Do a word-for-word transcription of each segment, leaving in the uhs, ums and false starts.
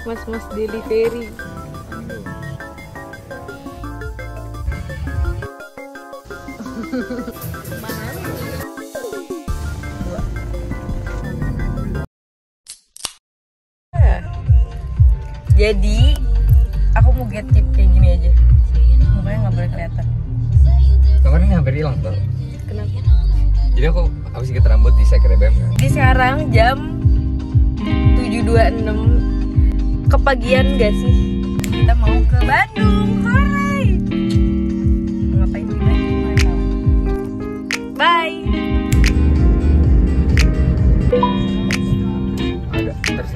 Mas-mas delivery. Jadi aku mau get tip kayak gini aja, mukanya nggak boleh kelihatan. Kemarin ini hampir hilang tuh. Kenapa? Jadi aku habis ikat rambut di Sekre B E M kan. Jadi sekarang jam tujuh dua puluh enam, kepagian gak sih? Kita mau ke Bandung, hai. Ngapain di Bandung nggak tahu. Bye. Ada terus.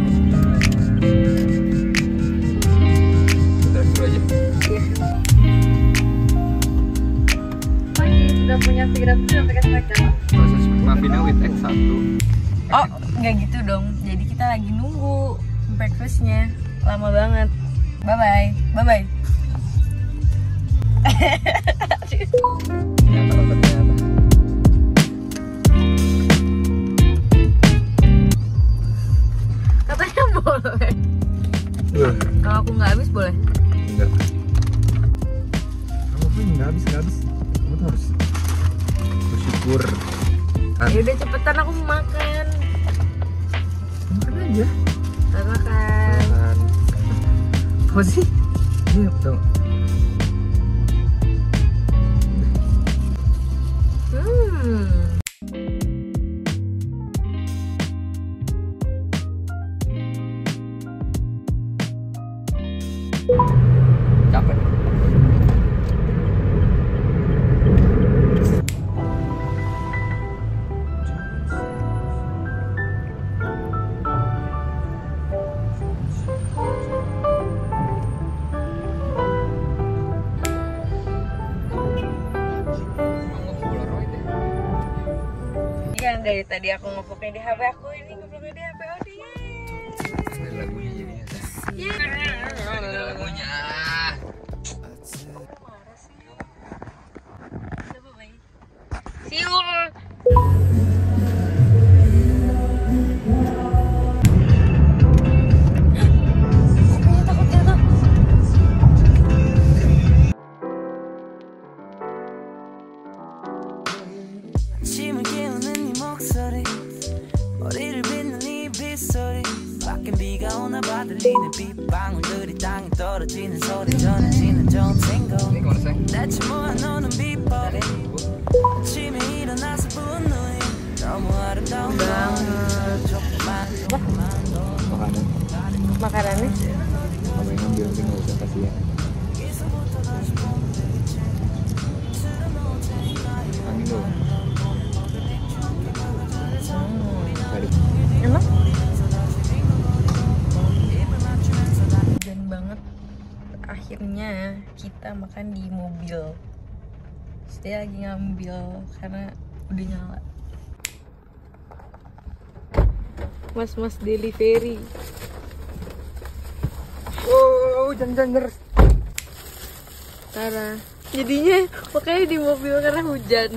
Terus dulu aja. Iya. Udah punya pikiran tuh sampai ke Smackdown. Proses Mavina with X satu. Oh, nggak gitu dong. Jadi kita lagi nunggu breakfastnya, lama banget. Bye bye, bye bye. Ternyata kata ternyata. Katanya boleh. Uh, Kalau aku nggak habis boleh. enggak. Kamu tuh nggak habis nggak habis. Kamu tuh harus bersyukur. Ya udah cepetan, aku mau makan. Makan aja. Makan makan. Makan. Apa sih? Ini tuh. Hmm. Capek. Yang dari tadi aku ngevlognya di H P aku, ini ngevlognya di H P Odi. Ada lagunya jadinya. Iya. Ada lagunya. Marah sih. Coba baik. Siul. Kayaknya takut ya tuh. 아침을 깨우는 네 목소리 머리를 빗는 네 빗소리 밖엔 비가 오나 봐 들리는 빗방울들이 땅에 떨어지는 소리 전해지는 좋은 싱글 Ini kemana sayang? 대체 모아놓는 비법이 아침에 일어나서 부은 눈이 너무 아름다운 거 조금만 조금만 더 Makanan. Makanannya Apa yang ngambil mungkin nggak usah kasih ya. 여기서부터 다시 보면 되겠지 틀어놓은 테니까 Angin dulu. Tadi. enak. Hujan banget. Akhirnya kita makan di mobil. Saya lagi ngambil karena udah nyala. Mas-mas delivery. Oh, jangan terus. Tara. Jadinya makanya di mobil karena hujan.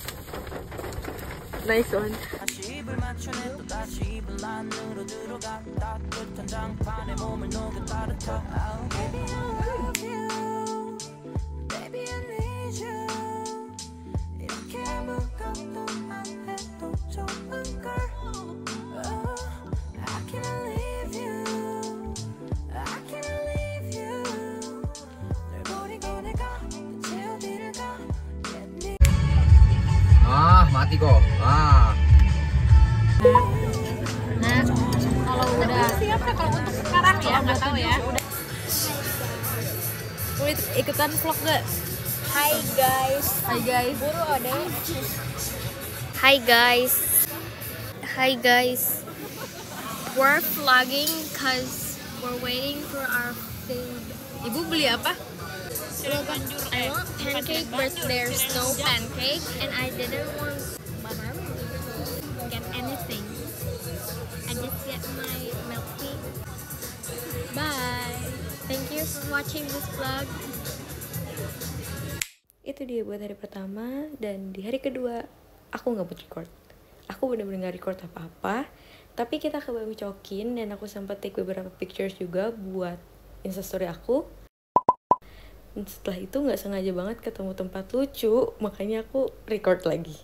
Nice one. 다시 입을 맞추네 또 다시 입을 안으로 들어가 따뜻한 장판에 몸을 녹여 따뜻하 oh, Baby I love you Baby I need you 이렇게 아무것도만 해도 좋은걸 oh, I can't leave you I can't leave you 널 버리고 내가 대체 어디를 가겠니 Ah, mati kok. Ah. Nah, kalau udah siapa kalau untuk sekarang ya nggak tahu ya. Udah ikutan vlog gak? Hai guys, Hai guys. buru ada. Hi guys. Hi guys. We're vlogging cause we're waiting for our food. Ibu beli apa? I want pancake but there's no pancake and I didn't want get anything. I just get my milk tea. Bye. Thank you for watching this vlog. Itu dia buat hari pertama, dan di hari kedua aku nggak buat record. Aku bener-bener nggak record apa-apa Tapi kita ke Bami Cokin dan aku sempat take beberapa pictures juga buat instastory aku. Dan setelah itu nggak sengaja banget ketemu tempat lucu, makanya aku record lagi.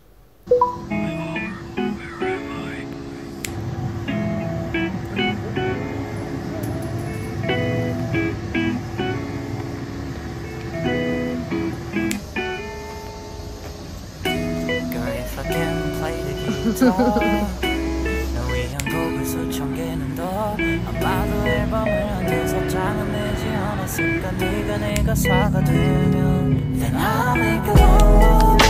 너 위한 곡을 수천 개는 더 아마도 앨범을 한 여섯 장은 내지 않았을까 네가 내 가사가 되면 Then I'll make a